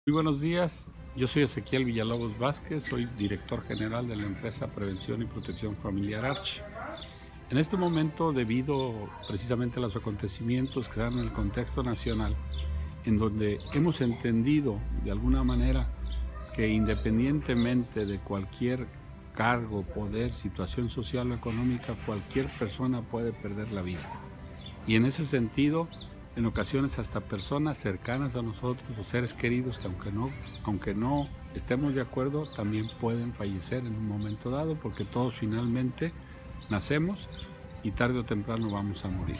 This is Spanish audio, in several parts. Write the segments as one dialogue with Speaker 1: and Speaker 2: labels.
Speaker 1: Muy buenos días, yo soy Ezequiel Villalobos Vázquez, soy director general de la empresa Prevención y Protección Familiar Arch. En este momento, debido precisamente a los acontecimientos que se dan en el contexto nacional, en donde hemos entendido de alguna manera que independientemente de cualquier cargo, poder, situación social o económica, cualquier persona puede perder la vida. Y en ese sentido, en ocasiones hasta personas cercanas a nosotros o seres queridos que aunque no estemos de acuerdo, también pueden fallecer en un momento dado, porque todos finalmente nacemos y tarde o temprano vamos a morir.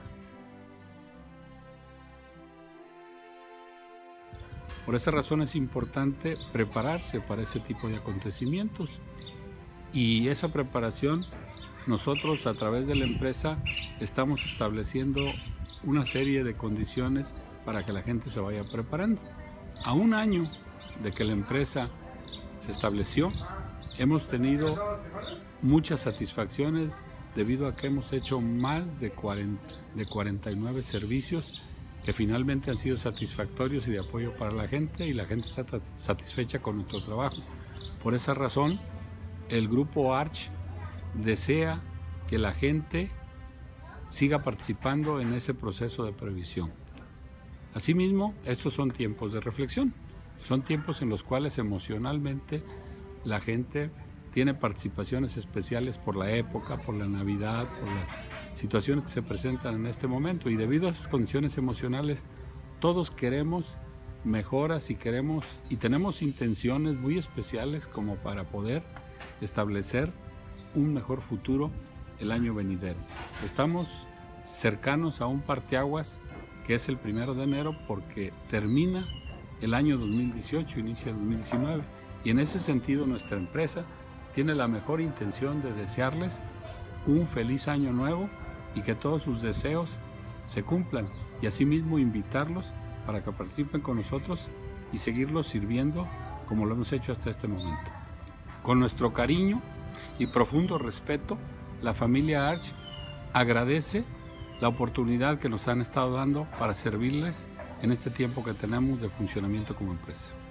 Speaker 1: Por esa razón es importante prepararse para ese tipo de acontecimientos, y esa preparación nosotros a través de la empresa estamos estableciendo una serie de condiciones para que la gente se vaya preparando. A un año de que la empresa se estableció, hemos tenido muchas satisfacciones debido a que hemos hecho más de 49 servicios que finalmente han sido satisfactorios y de apoyo para la gente, y la gente está satisfecha con nuestro trabajo. Por esa razón, el Grupo Arch desea que la gente siga participando en ese proceso de previsión. Asimismo, estos son tiempos de reflexión, son tiempos en los cuales emocionalmente la gente tiene participaciones especiales por la época, por la Navidad, por las situaciones que se presentan en este momento, y debido a esas condiciones emocionales todos queremos mejoras y tenemos intenciones muy especiales como para poder establecer un mejor futuro el año venidero. Estamos cercanos a un parteaguas que es el 1 de enero, porque termina el año 2018, inicia el 2019, y en ese sentido nuestra empresa tiene la mejor intención de desearles un feliz año nuevo y que todos sus deseos se cumplan, y asimismo invitarlos para que participen con nosotros y seguirlos sirviendo como lo hemos hecho hasta este momento. Con nuestro cariño y profundo respeto, la familia Arch agradece la oportunidad que nos han estado dando para servirles en este tiempo que tenemos de funcionamiento como empresa.